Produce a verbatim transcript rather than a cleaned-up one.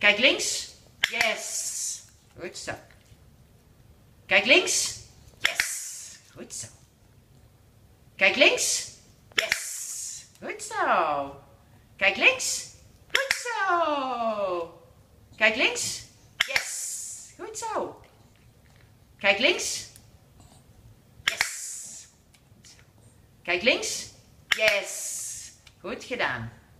Kijk links. Yes. Goed zo. Kijk links. Yes. Goed zo. Kijk links. Yes. Goed zo. Kijk links. Goed zo. Kijk links. Yes. Goed zo. Kijk links. Yes. Kijk links. Yes. Goed gedaan.